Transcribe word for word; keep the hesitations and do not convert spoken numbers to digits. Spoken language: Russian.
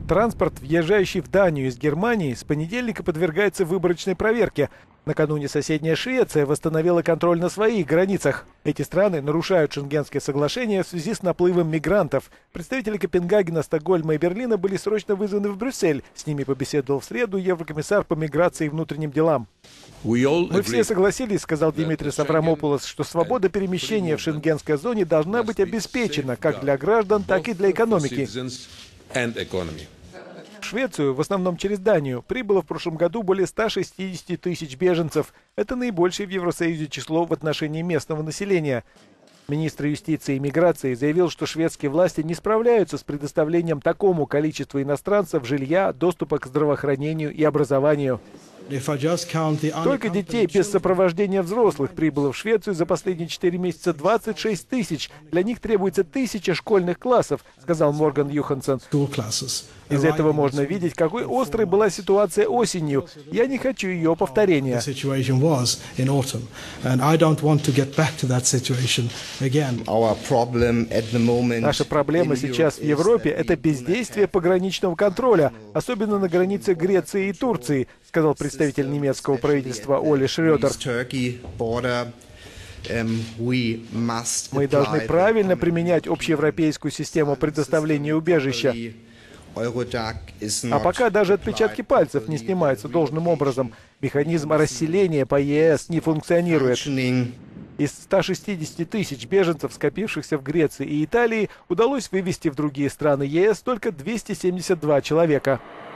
Транспорт, въезжающий в Данию из Германии, с понедельника подвергается выборочной проверке. Накануне соседняя Швеция восстановила контроль на своих границах. Эти страны нарушают Шенгенское соглашение в связи с наплывом мигрантов. Представители Копенгагена, Стокгольма и Берлина были срочно вызваны в Брюссель. С ними побеседовал в среду еврокомиссар по миграции и внутренним делам. Мы все согласились, сказал Димитрис Аврамопулос, что свобода перемещения в шенгенской зоне должна быть обеспечена как для граждан, так и для экономики. В Швецию, в основном через Данию, прибыло в прошлом году более ста шестидесяти тысяч беженцев. Это наибольшее в Евросоюзе число в отношении местного населения. Министр юстиции и миграции заявил, что шведские власти не справляются с предоставлением такому количеству иностранцев жилья, доступа к здравоохранению и образованию. Только детей без сопровождения взрослых прибыло в Швецию за последние четыре месяца двадцать шесть тысяч. Для них требуется тысяча школьных классов, сказал Морган Юханссон. Из этого можно видеть, какой острой была ситуация осенью. Я не хочу ее повторения. Наша проблема сейчас в Европе – это бездействие пограничного контроля, особенно на границе Греции и Турции, сказал представитель немецкого правительства Оли Шрёдер. Мы должны правильно применять общеевропейскую систему предоставления убежища. А пока даже отпечатки пальцев не снимаются должным образом, механизм расселения по ЕС не функционирует. Из ста шестидесяти тысяч беженцев, скопившихся в Греции и Италии, удалось вывести в другие страны ЕС только двести семьдесят два человека.